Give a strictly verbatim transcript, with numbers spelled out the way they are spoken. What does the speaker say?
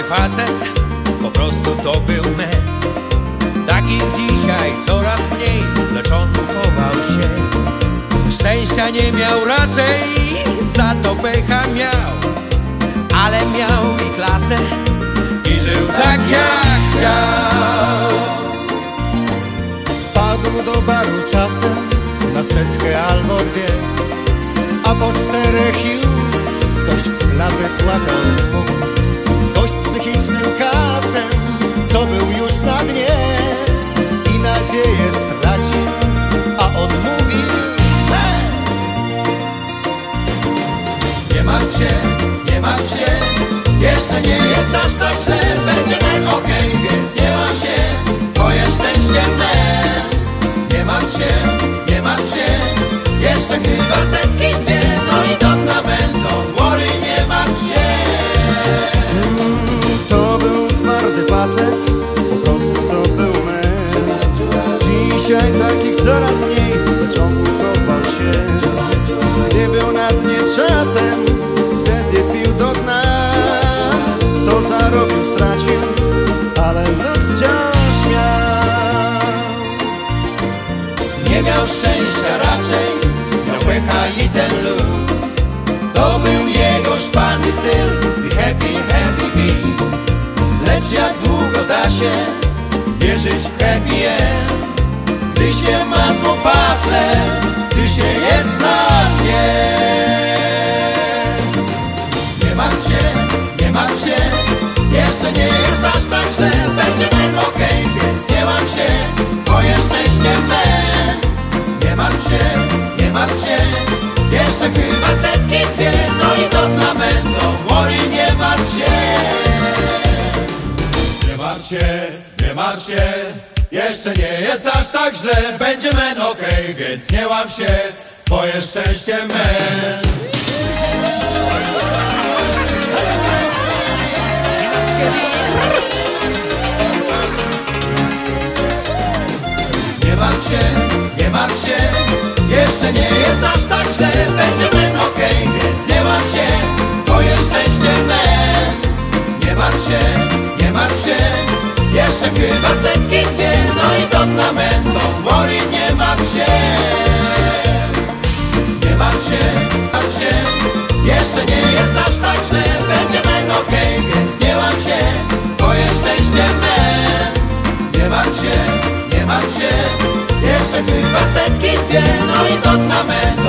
facet, po prostu to był men. Takich dzisiaj coraz mniej, lecz on chował się. Szczęścia nie miał raczej, za to pecha miał, ale miał i klasę i żył tak jak chciał. Wpadł do baru czasem na setkę albo dwie, a po czterech już ktoś w klapę płakał. Ktoś z psychicznym kacem, co był już na dnie i nadzieję stracił, a on mówił: hej! Nie martw się, nie martw się, jeszcze nie jest aż tak źle. Będzie men okej, więc nie martw się, twoje szczęście men. Nie martw się, nie martw się, jeszcze chyba setki dwie, no i do dna będą dwory, nie martw się. Mm, to był twardy facet, po prostu to był men. Dzisiaj takich coraz mniej, lecz on uchował się. Nie był na dnie czasem, wtedy pił do dna. Co zarobił, stracił, ale los wciąż miał. Nie miał szczęścia raczej, miał pecha i ten luz. To był jego szpany styl, be happy, happy be. Lecz jak długo da się wierzyć w happy end, gdy się ma złą pasę, gdy się jest na dnie. Nie martw się, nie martw się, jeszcze nie jest aż tak źle. Będzie men okej, więc nie martw się, twoje szczęście men. Nie martw się, nie martw się, jeszcze chyba setki dwie, no i do dna będą dwory, nie martw się. Nie martw się, nie martw się, jeszcze nie jest aż tak źle. Będzie men okej, więc nie łam się, twoje szczęście men. Nie martw się, nie martw się, jeszcze nie jest aż tak źle. Będzie men okej, więc nie łam się, twoje szczęście men. Nie martw się, nie martw się, jeszcze chyba setki dwie, no i do dna będą dwory, nie martw się. Nie martw się, martw się, jeszcze nie jest aż tak źle. Będzie men okej, więc nie łam się, twoje szczęście men. Nie martw się, nie martw się, jeszcze chyba setki dwie, no i do dna będą